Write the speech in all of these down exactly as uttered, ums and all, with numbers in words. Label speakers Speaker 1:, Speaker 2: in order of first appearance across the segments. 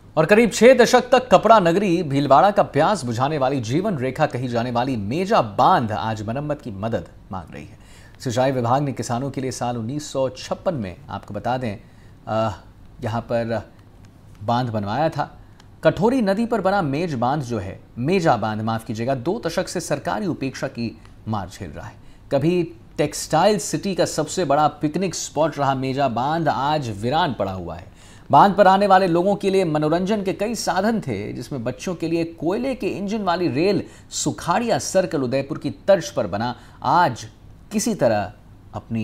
Speaker 1: और करीब छह दशक तक कपड़ा नगरी भीलवाड़ा का प्यास बुझाने वाली जीवन रेखा कही जाने वाली मेजा बांध आज मरम्मत की मदद मांग रही है। सिंचाई विभाग ने किसानों के लिए साल उन्नीस सौ छप्पन में, आपको बता दें, यहाँ पर बांध बनवाया था। कठोरी नदी पर बना मेज बांध जो है मेजा बांध माफ कीजिएगा दो दशक से सरकारी उपेक्षा की मार झेल रहा है। कभी टेक्सटाइल सिटी का सबसे बड़ा पिकनिक स्पॉट रहा मेजा बांध आज वीरान पड़ा हुआ है। बांध पर आने वाले लोगों के लिए मनोरंजन के कई साधन थे, जिसमें बच्चों के लिए कोयले के इंजन वाली रेल सुखाड़िया सर्कल उदयपुर की तर्ज पर बना आज किसी तरह अपनी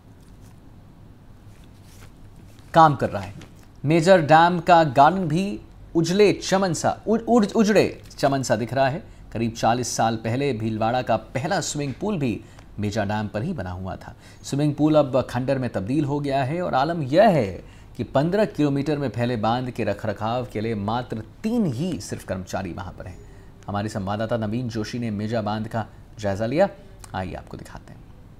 Speaker 1: काम कर रहा है। मेजर डैम का गार्डन भी उजले चमन सा उज, उज, उजड़े चमन सा दिख रहा है। करीब चालीस साल पहले भीलवाड़ा का पहला स्विमिंग पूल भी मेजा डैम पर ही बना हुआ था। स्विमिंग पूल अब खंडर में तब्दील हो गया है और आलम यह है कि पंद्रह किलोमीटर में फैले बांध के रखरखाव के लिए मात्र तीन ही सिर्फ कर्मचारी वहां पर हैं। हमारे संवाददाता नवीन जोशी ने मेजा बांध का जायजा लिया, आइए आपको दिखाते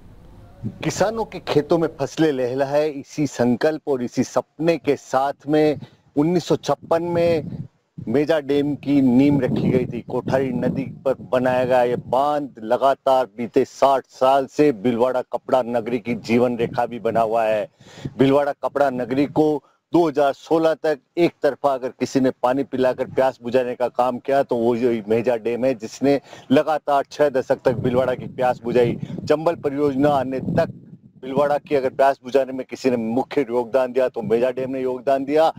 Speaker 1: हैं।
Speaker 2: किसानों के खेतों में फसलें लहलहाए इसी संकल्प और इसी सपने के साथ में उन्नीस सौ छप्पन में मेजा डैम की नींव रखी गई थी। कोठारी नदी पर बनाया गया ये बांध लगातार बीते साठ साल से भीलवाड़ा कपड़ा नगरी की जीवन रेखा भी बना हुआ है। भीलवाड़ा कपड़ा नगरी को दो हज़ार सोलह तक एक तरफा अगर किसी ने पानी पिलाकर प्यास बुझाने का काम किया तो वो जो मेजा डैम है, जिसने लगातार छह दशक तक भीलवाड़ा की प्यास बुझाई। चंबल परियोजना आने तक भीलवाड़ा की अगर प्यास बुझाने में किसी ने मुख्य योगदान दिया तो मेजा डैम ने योगदान दिया।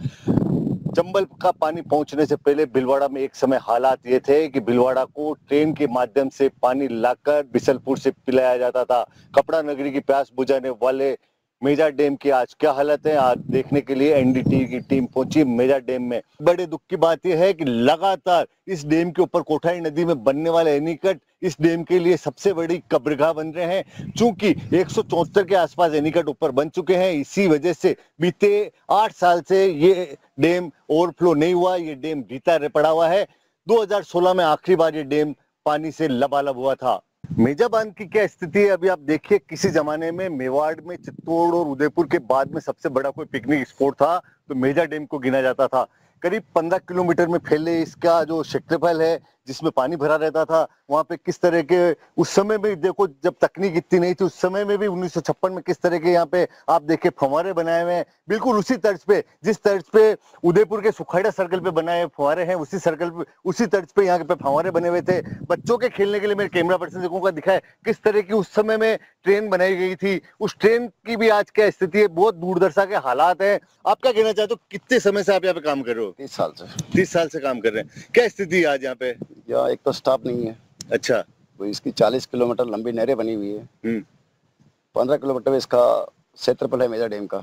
Speaker 2: चंबल का पानी पहुंचने से पहले भीलवाड़ा में एक समय हालात ये थे कि भीलवाड़ा को ट्रेन के माध्यम से पानी लाकर बिसलपुर से पिलाया जाता था। कपड़ा नगरी की प्यास बुझाने वाले मेजा डैम की आज क्या हालत है, आज देखने के लिए एनडीटी की टीम पहुंची मेजा डैम में। बड़े दुख की बात यह है कि लगातार इस डैम के ऊपर कोठारी नदी में बनने वाले एनीकट इस डैम के लिए सबसे बड़ी कब्रगाह बन रहे हैं। चूंकि एक सौ चौहत्तर के आसपास एनीकट ऊपर बन चुके हैं, इसी वजह से बीते आठ साल से ये डैम ओवरफ्लो नहीं हुआ, ये डैम भीतर रह पड़ा हुआ है। दो हज़ार सोलह में आखिरी बार ये डैम पानी से लबालब हुआ था। मेजा बांध की क्या स्थिति है अभी आप देखिए। किसी जमाने में मेवाड़ में चित्तौड़ और उदयपुर के बाद में सबसे बड़ा कोई पिकनिक स्पॉट था तो मेजा डैम को गिना जाता था। करीब पंद्रह किलोमीटर में फैले इसका जो क्षेत्रफल है, जिसमें पानी भरा रहता था, वहां पे किस तरह के उस समय में देखो, जब तकनीक इतनी नहीं थी उस समय में भी उन्नीस सौ छप्पन में किस तरह के यहाँ पे आप देखिए फव्वारे बनाए हुए हैं। बिल्कुल उसी तर्ज पे, जिस तर्ज पे उदयपुर के सुखाड़ा सर्कल पे बनाए फव्वारे हैं, उसी सर्कल पे उसी तर्ज पे यहाँ पे फव्वारे बने हुए थे बच्चों के खेलने के लिए। मेरे कैमरा पर्सन देखूंगा दिखाए किस तरह की उस समय में ट्रेन बनाई गई थी। उस ट्रेन की भी आज क्या स्थिति है, बहुत दुर्दशा के हालात है। आप क्या कहना चाहते हो, कितने समय से आप यहाँ पे काम कर रहे हो?
Speaker 3: तीस साल से
Speaker 2: तीस साल से काम कर रहे हैं। क्या स्थिति है आज यहाँ पे?
Speaker 3: यहाँ एक तो स्टाफ नहीं है।
Speaker 2: अच्छा।
Speaker 3: तो इसकी चालीस किलोमीटर लंबी नहरें बनी हुई है। पंद्रह किलोमीटर में इसका क्षेत्रफल है मेजा डैम का।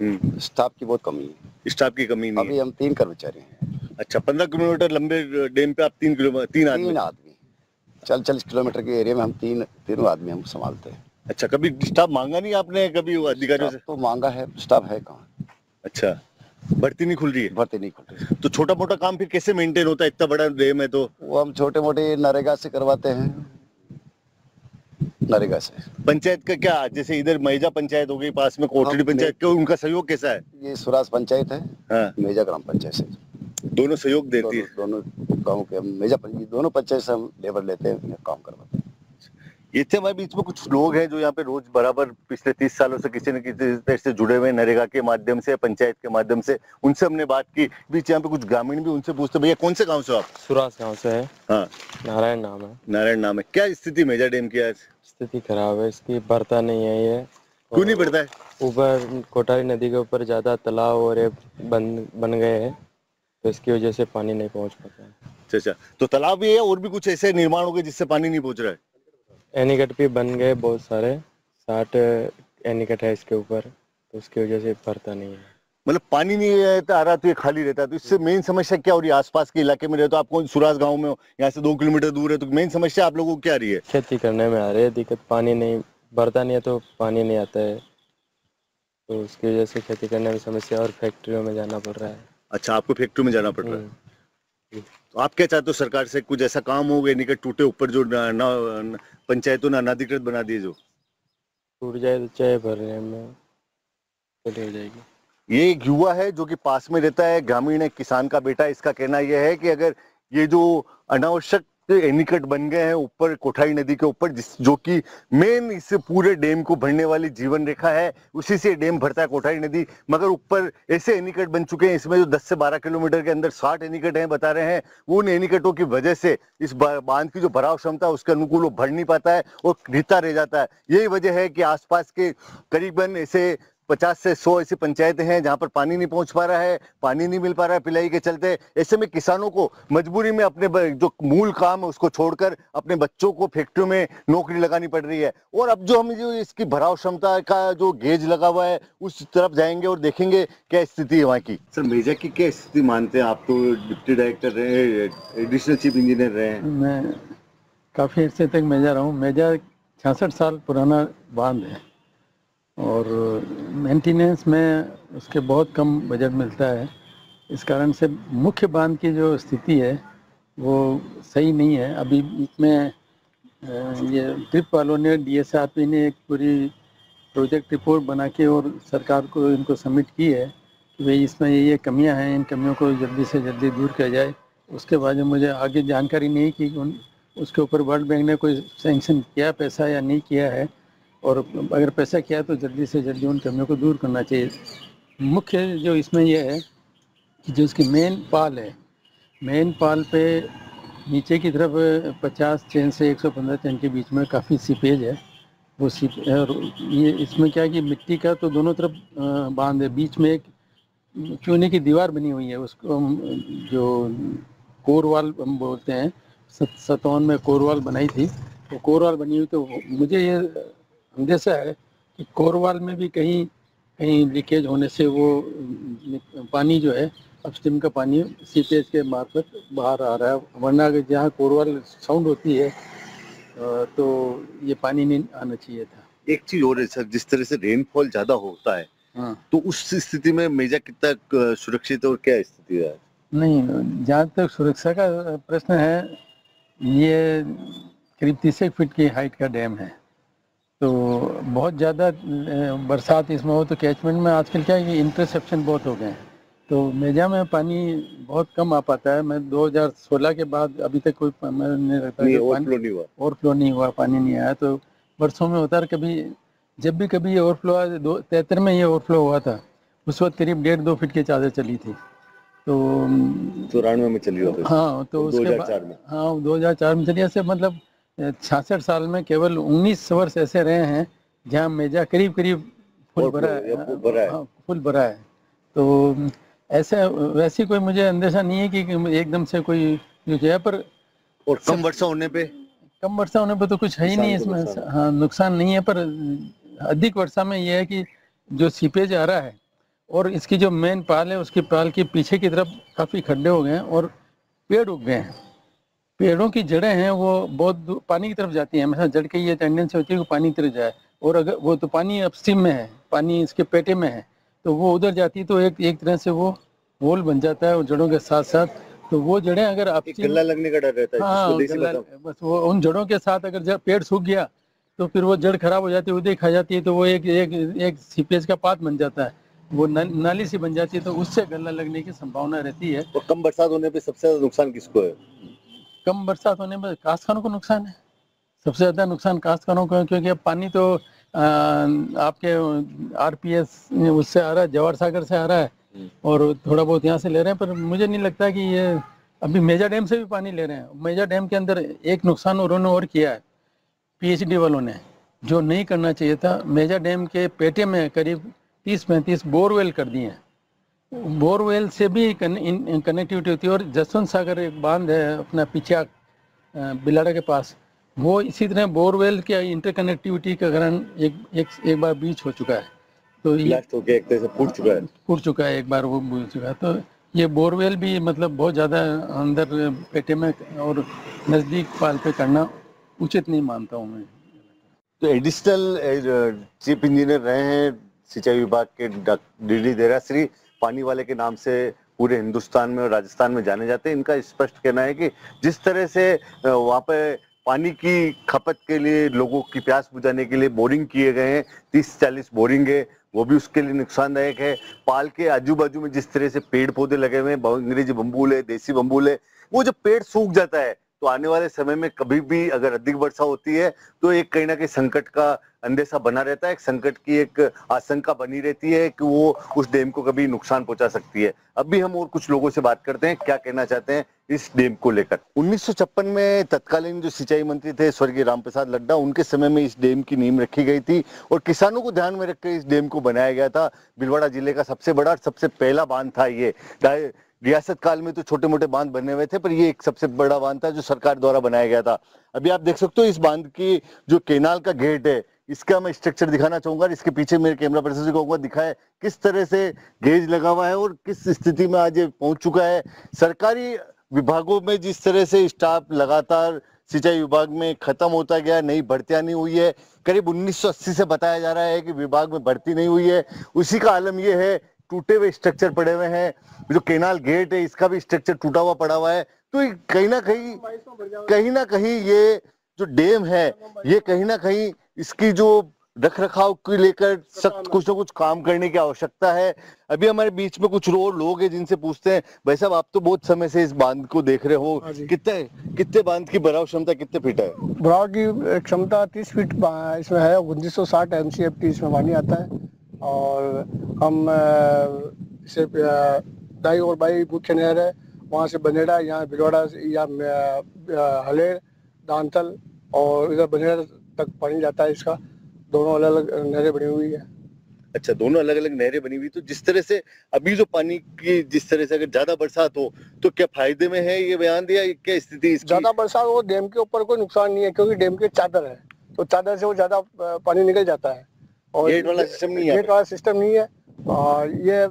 Speaker 3: स्टाफ की बहुत कमी है।
Speaker 2: स्टाफ की कमी नहीं
Speaker 3: अभी हम तीन कर्मचारी हैं।
Speaker 2: अच्छा, पंद्रह किलोमीटर लंबे डैम पे आप तीन किलोमीटर तीन आदमी
Speaker 3: तीन आदमी चालीस चालीस किलोमीटर के एरिया में हम तीन तीनों आदमी हम संभालते हैं।
Speaker 2: अच्छा, कभी स्टाफ मांगा नहीं आपने कभी अधिकारियों से?
Speaker 3: तो मांगा है, स्टाफ है कहाँ?
Speaker 2: अच्छा, भर्ती नहीं खुल रही है?
Speaker 3: भर्ती नहीं खुल रही है।
Speaker 2: तो छोटा मोटा काम फिर कैसे मेंटेन होता है, इतना बड़ा डैम है तो?
Speaker 3: वो हम छोटे मोटे नरेगा से करवाते हैं। नरेगा से।
Speaker 2: पंचायत का क्या, जैसे इधर मेजा पंचायत हो गई पास में, कोठरी पंचायत, क्यों उनका सहयोग कैसा है?
Speaker 3: ये सुराज पंचायत है।
Speaker 2: हाँ।
Speaker 3: मेजा ग्राम पंचायत से
Speaker 2: दोनों सहयोग देती है।
Speaker 3: दोनों गाँव के मेजा दोनों पंचायत से हम लेबर लेते हैं, काम करवाते हैं।
Speaker 2: इतने हमारे बीच में कुछ लोग हैं जो यहाँ पे रोज बराबर पिछले तीस सालों से किसी न किसी तरह से जुड़े हुए हैं, नरेगा के माध्यम से, पंचायत के माध्यम से। उनसे हमने बात की। बीच यहाँ पे कुछ ग्रामीण भी, उनसे पूछते, भैया कौन से गांव से आप?
Speaker 4: सुरास गांव से है।
Speaker 2: हाँ।
Speaker 4: नारायण नाम है।
Speaker 2: नारायण नाम है। क्या स्थिति मेजा डैम की आज?
Speaker 4: स्थिति खराब है, इसकी बढ़ता नहीं है ये।
Speaker 2: क्यों नहीं बढ़ता है?
Speaker 4: ऊपर कोठारी नदी के ऊपर ज्यादा तालाब और ये बन बन गए हैं, तो इसकी वजह से पानी नहीं पहुंच पाता है।
Speaker 2: अच्छा अच्छा, तो तालाब भी है और भी कुछ ऐसे निर्माण हो गए जिससे पानी नहीं पहुंच रहा है?
Speaker 4: एनीकट भी बन गए बहुत सारे, साठ एनीकट है इसके ऊपर, तो उसकी वजह से भरता नहीं है।
Speaker 2: मतलब पानी नहीं आ रहा तो ये खाली रहता है। तो इससे मेन समस्या क्या हो रही है? आसपास के इलाके में रहते हो, आपको सुराज गांव में हो, यहाँ से दो किलोमीटर दूर है, तो मेन समस्या आप लोगों को क्या आ रही है?
Speaker 4: खेती करने में आ रही है दिक्कत। पानी नहीं भरता नहीं है तो पानी नहीं आता है, तो उसकी वजह से खेती करने में समस्या और फैक्ट्रियों में जाना पड़ रहा है।
Speaker 2: अच्छा, आपको फैक्ट्री में जाना पड़ रहा है। तो आप क्या चाहते हो सरकार से? कुछ ऐसा काम हो गया निकट टूटे ऊपर जो पंचायतों ने अनाधिकृत बना दिए, जो
Speaker 4: टूट जाए तो चाहे भरने में हो जाएगी।
Speaker 2: ये एक युवा है जो कि पास में रहता है, ग्रामीण है, किसान का बेटा। इसका कहना यह है कि अगर ये जो अनावश्यक एनीकट बन गए हैं ऊपर कोठारी नदी के ऊपर, जिस जो कि मेन इस पूरे डैम को भरने वाली जीवन रेखा है, उसी से डैम भरता है कोठारी नदी, मगर ऊपर ऐसे एनीकट बन चुके हैं, इसमें जो दस से बारह किलोमीटर के अंदर साठ एनीकट हैं बता रहे हैं, वो उन एनीकटों की वजह से इस बांध की जो भराव क्षमता है उसके अनुकूल वो भर नहीं पाता है और रिता रह जाता है। यही वजह है कि आसपास के करीबन ऐसे पचास से सौ ऐसी पंचायतें हैं जहां पर पानी नहीं पहुंच पा रहा है, पानी नहीं मिल पा रहा है पिलाई के चलते। ऐसे में किसानों को मजबूरी में अपने जो मूल काम है उसको छोड़कर अपने बच्चों को फैक्ट्रियों में नौकरी लगानी पड़ रही है। और अब जो हम जो इसकी भराव क्षमता का जो गेज लगा हुआ है उस तरफ जाएंगे और देखेंगे क्या स्थिति है वहाँ की। सर, मेजा की क्या स्थिति मानते हैं आप? तो डिप्टी डायरेक्टर रहे, एडिशनल चीफ इंजीनियर रहे हैं।
Speaker 5: मैं काफ़ी अर्से तक मेजा रहा हूँ। मेजा छियासठ साल पुराना बांध है और मेंटेनेंस में उसके बहुत कम बजट मिलता है। इस कारण से मुख्य बांध की जो स्थिति है वो सही नहीं है। अभी इसमें ये ट्रिप वालों ने, डीएसआरपी ने एक पूरी प्रोजेक्ट रिपोर्ट बना के और सरकार को इनको सबमिट की है कि भाई इसमें ये ये कमियां हैं, इन कमियों को जल्दी से जल्दी दूर किया जाए। उसके बाद मुझे आगे जानकारी नहीं कि उन उसके ऊपर वर्ल्ड बैंक ने कोई सैंक्शन किया पैसा या नहीं किया है, और अगर पैसा किया तो जल्दी से जल्दी उन कमियों को दूर करना चाहिए। मुख्य जो इसमें यह है कि जो इसकी मेन पाल है, मेन पाल पे नीचे की तरफ पचास चैन से एक सौ पंद्रह चैन के बीच में काफ़ी सीपेज है। वो सीप और ये इसमें क्या है कि मिट्टी का तो दोनों तरफ बांध है, बीच में एक चूने की दीवार बनी हुई है, उसको हम जो कोरवाल हम बोलते हैं, सतौन में कोरवाल बनाई थी। तो कोरवाल बनी हुई, तो मुझे ये अंदेशा है कि कोरवाल में भी कहीं कहीं लीकेज होने से वो पानी जो है अपस्ट्रीम का पानी सीपेज के मार्फत बाहर आ रहा है, वरना अगर जहाँ कोरवाल साउंड होती है तो ये पानी नहीं आना चाहिए था।
Speaker 2: एक चीज और है सर, जिस तरह से रेनफॉल ज्यादा होता है,
Speaker 5: हाँ,
Speaker 2: तो उस स्थिति में मेजा कितना सुरक्षित और क्या स्थिति है? नहीं,
Speaker 5: जहाँ तक सुरक्षा का प्रश्न है, ये करीब तीस एक फीट की हाइट का डैम है, तो बहुत ज़्यादा बरसात इसमें हो तो कैचमेंट में आजकल क्या है कि इंटरसेप्शन बहुत हो गए हैं, तो मेजा में पानी बहुत कम आ पाता है। मैं दो हज़ार सोलह के बाद अभी तक कोई नहीं रहता है,
Speaker 2: ओवरफ्लो नहीं हुआ
Speaker 5: ओवरफ्लो नहीं हुआ पानी नहीं आया। तो बरसों में होता है, कभी जब भी कभी ये ओवरफ्लो आया, दो तिहत्तर में ये ओवरफ्लो हुआ था, उस वक्त करीब डेढ़ दो फीट की चादर चली थी। तो
Speaker 2: चौरानवे में चली होती।
Speaker 5: हाँ, तो उसके बाद हाँ दो हज़ार चार में चली। ऐसे मतलब छियासठ साल में केवल उन्नीस वर्ष ऐसे रहे हैं जहाँ मेजा करीब करीब फुल भरा है, फुल भरा है। तो ऐसे वैसी कोई मुझे अंदेशा नहीं है कि एकदम से कोई जो है, पर
Speaker 2: और कम वर्षा होने पे
Speaker 5: कम वर्षा होने पे तो कुछ है ही नहीं इसमें। हाँ, नुकसान नहीं है, पर अधिक वर्षा में यह है कि जो सीपेज आ रहा है और इसकी जो मेन पाल है, उसकी पाल के पीछे की तरफ काफ़ी खड्डे हो गए हैं और पेड़ उग गए हैं। पेड़ों की जड़ें हैं वो बहुत पानी की तरफ जाती हैं, हमेशा जड़ की ये टेंडेंसी होती है कि पानी की तरफ जाए, और अगर वो तो पानी अपस्ट्रीम में है, पानी इसके पेटे में है, तो वो उधर जाती है, तो एक एक तरह से वो होल बन जाता है और जड़ों के साथ साथ। तो वो जड़ें अगर अपस्ट्रीम
Speaker 2: गल्ला लगने का डर रहता है।
Speaker 5: हाँ, गल्ला, बस वो उन जड़ों के साथ अगर पेड़ सूख गया तो फिर वो जड़ खराब हो जाती है, उधर खा जाती है, तो वो एक एक एक सीपेज का पात बन जाता है, वो नाली सी बन जाती है, तो उससे गल्ला लगने की संभावना रहती है।
Speaker 2: और कम बरसात होने पे सबसे ज्यादा नुकसान किसको है?
Speaker 5: कम बरसात होने में काश्तकारों को नुकसान है, सबसे ज़्यादा नुकसान काश्तकारों को, क्योंकि अब पानी तो आ, आपके आरपीएस उससे आ रहा है, जवाहर सागर से आ रहा है, और थोड़ा बहुत यहाँ से ले रहे हैं, पर मुझे नहीं लगता कि ये अभी मेजा डैम से भी पानी ले रहे हैं। मेजा डैम के अंदर एक नुकसान उन्होंने और किया है पीएचडी वालों ने, जो नहीं करना चाहिए था। मेजा डैम के पेटे में करीब तीस पैंतीस बोरवेल कर दिए हैं। बोरवेल से भी कनेक्टिविटी होती है, और जसवंत सागर एक बांध है अपना पीछे बिलाड़ा के पास, वो इसी तरह बोरवेल के इंटरकनेक्टिविटी के कारण एक एक एक बार बीच हो चुका है, तो ये
Speaker 2: एक तरह से फूट चुका है
Speaker 5: फूट चुका है एक बार वो फूट चुका है। तो ये बोरवेल भी मतलब बहुत ज़्यादा अंदर पेटे में और नज़दीक पाल पे करना उचित नहीं मानता हूँ मैं।
Speaker 2: तो एडिशनल चीफ इंजीनियर रहे हैं सिंचाई विभाग के डी डी देराश्री, पानी वाले के नाम से पूरे हिंदुस्तान में और राजस्थान में जाने जाते हैं। इनका स्पष्ट कहना है कि जिस तरह से वहाँ पे पानी की खपत के लिए, लोगों की प्यास बुझाने के लिए बोरिंग किए गए हैं, तीस चालीस बोरिंग है, वो भी उसके लिए नुकसानदायक है। पाल के आजू बाजू में जिस तरह से पेड़ पौधे लगे हुए हैं, अंग्रेजी बम्बूल है, देसी बम्बूल है, वो जब पेड़ सूख जाता है तो आने वाले समय में कभी भी अगर अधिक वर्षा होती है तो एक कहीं ना कहीं संकट का अंदेशा बना रहता है, एक संकट की एक आशंका बनी रहती है कि वो उस डैम को कभी नुकसान पहुंचा सकती है। अब भी हम और कुछ लोगों से बात करते हैं, क्या कहना चाहते हैं इस डैम को लेकर। उन्नीस सौ छप्पन में तत्कालीन जो सिंचाई मंत्री थे स्वर्गीय रामप्रसाद लड्डा, उनके समय में इस डैम की नींव रखी गई थी और किसानों को ध्यान में रखकर इस डैम को बनाया गया था। भीलवाड़ा जिले का सबसे बड़ा, सबसे पहला बांध था ये। रियासत काल में तो छोटे मोटे बांध बने हुए थे, पर ये एक सबसे बड़ा बांध था जो सरकार द्वारा बनाया गया था। अभी आप देख सकते हो इस बांध की जो केनाल का गेट है, इसका मैं स्ट्रक्चर दिखाना चाहूंगा। इसके पीछे मेरे कैमरा पर्सन से कहूंगा दिखाए किस तरह से गेज लगा हुआ है और किस स्थिति में आज ये पहुंच चुका है। सरकारी विभागों में जिस तरह से स्टाफ लगातार सिंचाई विभाग में खत्म होता गया, नई भर्तियां नहीं हुई है। करीब उन्नीस सौ अस्सी से बताया जा रहा है कि विभाग में भर्ती नहीं हुई है। उसी का आलम यह है, टूटे हुए स्ट्रक्चर पड़े हुए हैं। जो केनाल गेट है इसका भी स्ट्रक्चर टूटा हुआ पड़ा हुआ है। तो कहीं ना कहीं कहीं ना कहीं ये जो डैम है, ये कहीं ना कहीं इसकी जो रख रखाव को लेकर सख्त कुछ ना कुछ काम करने की आवश्यकता है। अभी हमारे बीच में कुछ और लोग हैं जिनसे पूछते हैं, भाई साहब आप तो बहुत समय से इस बांध को देख रहे हो, कितने कितने बांध की भराव क्षमता कितने फीट है?
Speaker 6: भराव की क्षमता तीस फीट इसमें है। उन्नीस सौ साठ एम सी एफ टी इसमें पानी आता है और हम इसे दाई और बाई मुख्य नहर है, वहाँ से बनेड़ा, यहाँ भिलवाड़ा या हलेर, दांतल और इधर बनेड़ा तक पानी जाता है। इसका दोनों अलग अलग नहरें बनी हुई है।
Speaker 2: अच्छा, दोनों अलग अलग नहरें बनी हुई। तो जिस तरह से अभी जो पानी की जिस तरह से अगर ज्यादा बरसात हो तो क्या फायदे में है ये बयान दिया, क्या स्थिति इसकी?
Speaker 6: ज्यादा बरसात हो डैम के ऊपर कोई नुकसान नहीं है, क्योंकि डैम की चादर है, तो चादर से वो ज्यादा पानी निकल जाता है और
Speaker 2: गेट वाला सिस्टम नहीं है।
Speaker 6: गेट वाला सिस्टम नहीं है। और ये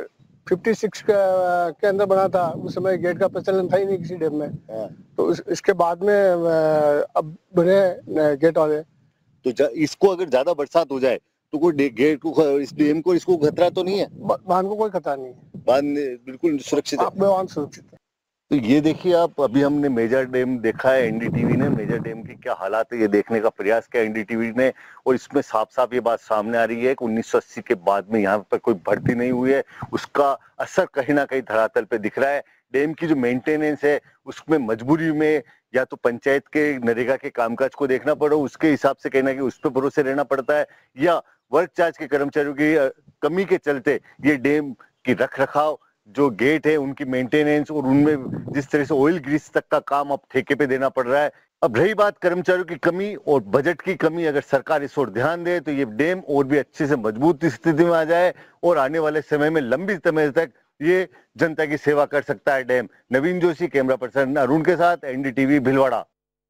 Speaker 6: छप्पन के अंदर बना था, उस समय गेट का प्रचलन था ही नहीं किसी डैम में। तो इस, इसके बाद में अब बने गेट वाले।
Speaker 2: तो इसको अगर ज्यादा बरसात हो जाए तो कोई गेट को, इस डैम को, इसको खतरा तो नहीं है?
Speaker 6: बांध को कोई खतरा नहीं है,
Speaker 2: बांध बिल्कुल सुरक्षित है।
Speaker 6: बांध सुरक्षित है।
Speaker 2: तो ये देखिए आप, अभी हमने मेजर डैम देखा है, एनडीटीवी ने मेजर डैम की क्या हालात है ये देखने का प्रयास किया एनडीटीवी ने, और इसमें साफ साफ ये बात सामने आ रही है कि उन्नीस सौ अस्सी के बाद में यहाँ पर कोई भर्ती नहीं हुई है। उसका असर कहीं ना कहीं धरातल पे दिख रहा है। डैम की जो मेंटेनेंस है उसमें मजबूरी में या तो पंचायत के नरेगा के कामकाज को देखना पड़े, उसके हिसाब से कहना कि उस पर भरोसे रहना पड़ता है, या वर्क चार्ज के कर्मचारियों की कमी के चलते ये डैम की रख रखाव, जो गेट है उनकी मेंटेनेंस और उनमें जिस तरह से ऑयल ग्रीस तक का काम अब ठेके पे देना पड़ रहा है। अब रही बात कर्मचारियों की कमी और बजट की कमी, अगर सरकार इस ओर ध्यान दे तो ये डैम और भी अच्छे से मजबूत स्थिति में आ जाए और आने वाले समय में लंबी समय तक ये जनता की सेवा कर सकता है dam. Naveen Joshi, camera person Arun के साथ, एनडीटीवी भिलवाड़ा।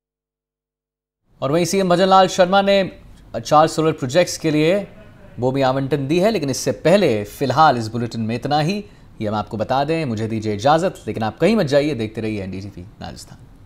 Speaker 1: और वहीं सीएम भजन लाल शर्मा ने चार सोलर प्रोजेक्ट्स के लिए भूमि आवंटन दी है, लेकिन इससे पहले फिलहाल इस बुलेटिन में इतना ही। ये हम आपको बता दें, मुझे दीजिए इजाजत, लेकिन आप कहीं मत जाइए, देखते रहिए एनडीटीवी राजस्थान।